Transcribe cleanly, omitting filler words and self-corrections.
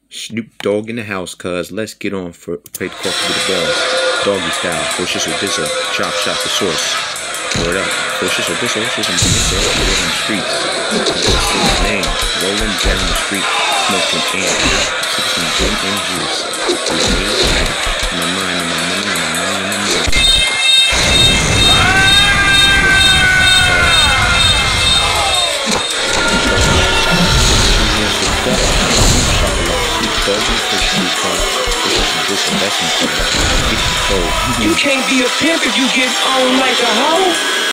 Snoop Dogg in the house, cuz. Let's get on for play the coffee with the boss. Doggy style. First or dizzle. Chopshop the source. Word up. First or dizzle. This is a get it on the streets. His name. Rolling down the street. Smoking and sipping some gin and juice. In my mind, in my money, in my money, in my mind. You can't be a pimp if you get on like a hoe.